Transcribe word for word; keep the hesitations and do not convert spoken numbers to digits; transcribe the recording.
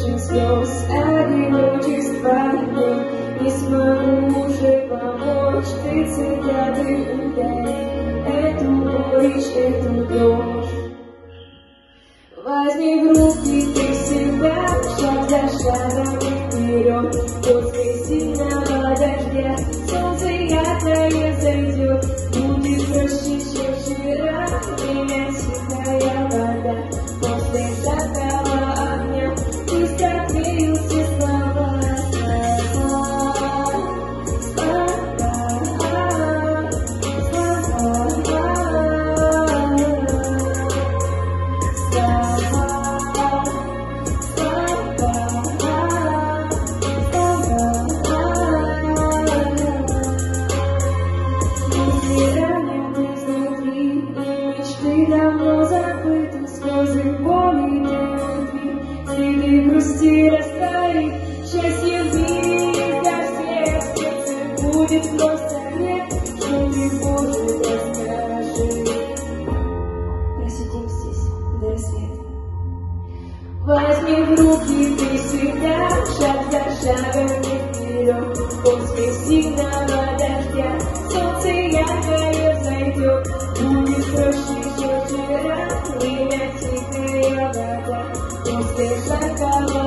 наших слез одиночества нет. Не смогу уже помочь, ты цикады удай эту горечь, эту дрожь. Возьми в руки ты себя, шаг за шагом вперед. После сильного дождя солнце яркое зайдет. Будет проще, чем вчера, время тихая вода. После жаркого огня быстро отвеют все слова. Давно забыты слезы боли любви, следы грусти растает, счастье ближе для всех, сердце будет просто грех, что ты, Боже, расскажи. Просидим здесь до рассвета. Возьми в руки ты себя, шаг за шагом вперед. После сильного дождя солнце яркое зайдет. Будет проще, чем вчера, время тихая вода. После жаркого